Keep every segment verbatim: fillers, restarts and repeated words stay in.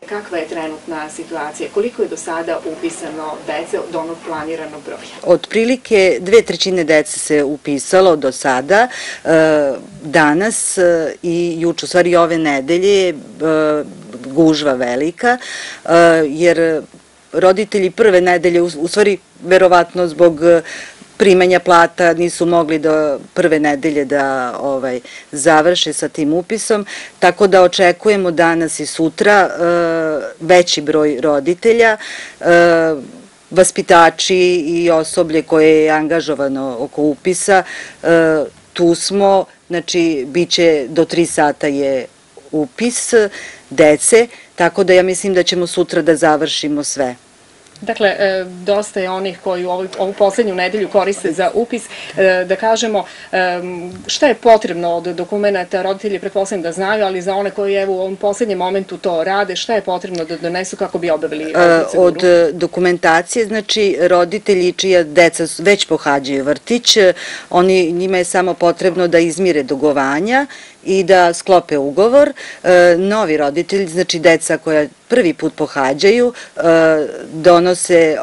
Kakva je trenutna situacija? Koliko je do sada upisano dece od onog planiranog broja? Otprilike dve trećine dece se upisalo do sada. Danas i juče, u stvari ove nedelje, je gužva velika, jer roditelji prve nedelje, u stvari verovatno zbog primanja plata nisu mogli do prve nedelje da završe sa tim upisom, tako da očekujemo danas i sutra veći broj roditelja, vaspitači i osoblje koje je angažovano oko upisa. Tu smo, znači, bit će do tri sata je upis dece, tako da ja mislim da ćemo sutra da završimo sve. Dakle, dosta je onih koji ovu poslednju nedelju koriste za upis. Da kažemo, šta je potrebno od dokumenta, roditelji pretpostavljam da znaju, ali za one koji u ovom poslednjem momentu to rade, šta je potrebno da donesu kako bi obavili proceduru? Od dokumentacije, znači, roditelji čija deca već pohađaju vrtić, njima je samo potrebno da izmire dugovanja i da sklope ugovor. Novi roditelji, znači deca koja prvi put pohađaju, donose,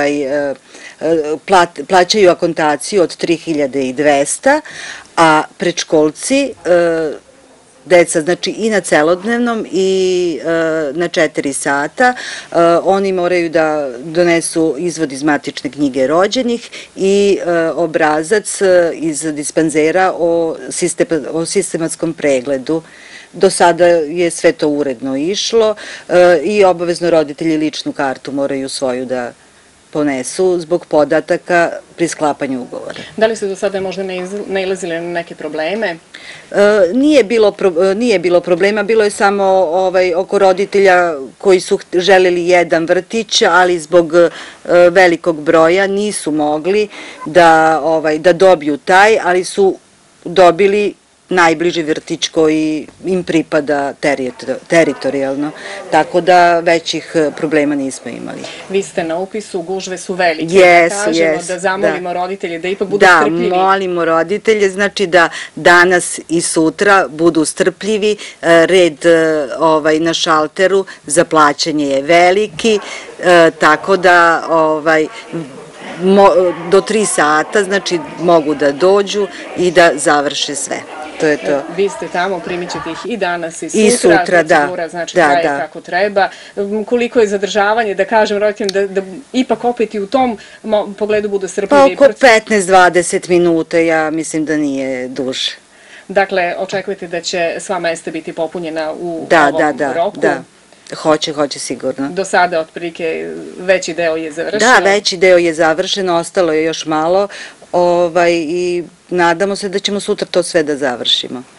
plaćaju akontaciju od tri hiljade dvesta, a predškolci, deca, znači i na celodnevnom i na četiri sata, oni moraju da donesu izvod iz matične knjige rođenih i obrazac iz dispanzera o sistematskom pregledu. Do sada je sve to uredno išlo i obavezno roditelji ličnu kartu moraju svoju da ponesu zbog podataka pri sklapanju ugovora. Da li ste do sada možda nailazili na neke probleme? Nije bilo problema, bilo je samo oko roditelja koji su želeli jedan vrtić, ali zbog velikog broja nisu mogli da dobiju taj, ali su dobili najbliži vrtić koji im pripada teritorijalno, tako da većih problema nismo imali. Vi ste na upisu, gužve su velike, da kažemo, da zamolimo roditelje da ipak budu strpljivi. Da, molimo roditelje, znači da danas i sutra budu strpljivi, red na šalteru za plaćanje je veliki, tako da do tri sata, znači, mogu da dođu i da završe sve. To je to. Vi ste tamo, primit ćete ih i danas i sutra, procedura znači traje kako treba. Koliko je zadržavanje, da kažem roditeljima, da ipak opet i u tom pogledu budu strpljivi? Pa oko petnaest do dvadeset minuta, ja mislim da nije duže. Dakle, očekujete da će sva mesta biti popunjena u ovom roku? Da, da. Hoće, hoće sigurno. Do sada, otprilike, veći deo je završeno? Da, veći deo je završeno, ostalo je još malo i nadamo se da ćemo sutra to sve da završimo.